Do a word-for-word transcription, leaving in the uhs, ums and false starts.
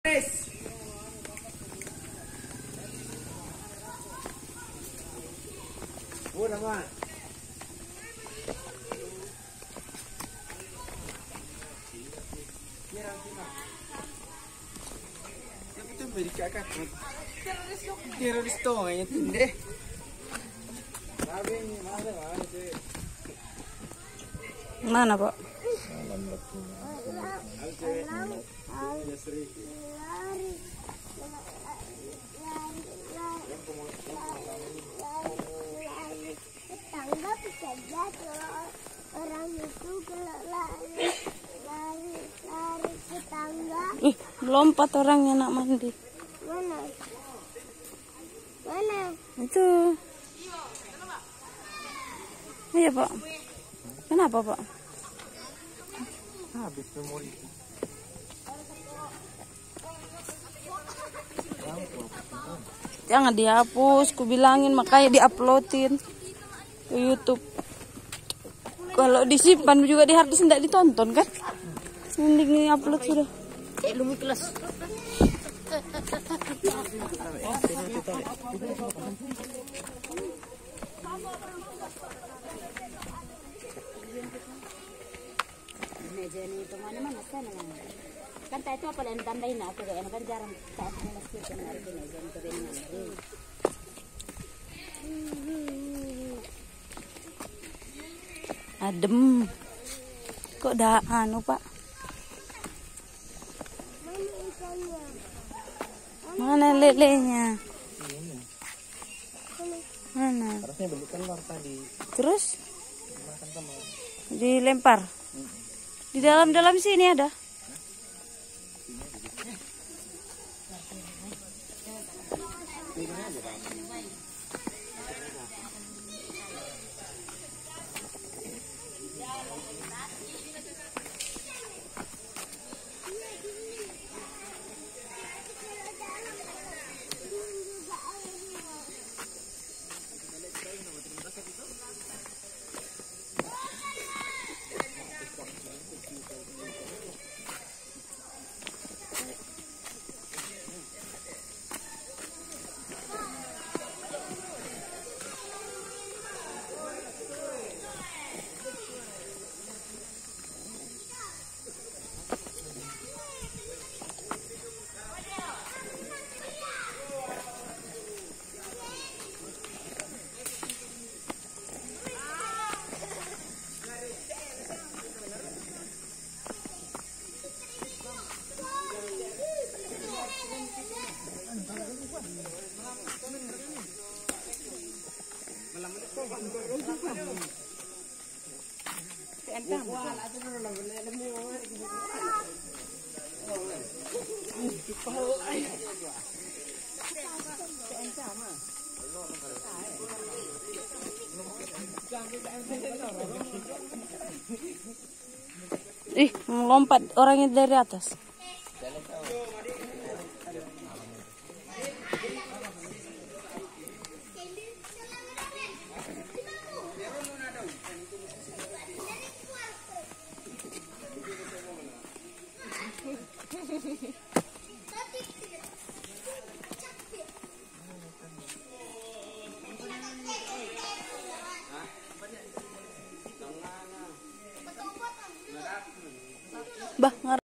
Udah mah. Itu beri kakak. Teroris to kayaknya tinde. Mana, Pak? Tetangga bisa jatuh, orang itu lari lari lari ke tangga. Ih, lompat orangnya nak mandi. Mana? Mana? Itu. Iya, Pak. Kenapa, Pak? Habis memori. Jangan dihapus, ku bilangin, makanya diuploadin ke YouTube. Kalau disimpan juga di harddisk tidak ditonton kan? Mending upload sudah. Kayak lumut kelas. Meja ini kemana-mana sana. Kan itu apa yang tandain aku kayak kan jarang saat meski kemarin di meja itu dengan Adem. Kok dah anu, Pak? Mana ikannya? Mana lelenya? Mana? Harusnya beli telur tadi. Terus Makan telur. dilempar. Di dalam-dalam sini ada. Ih, melompat orangnya dari atas.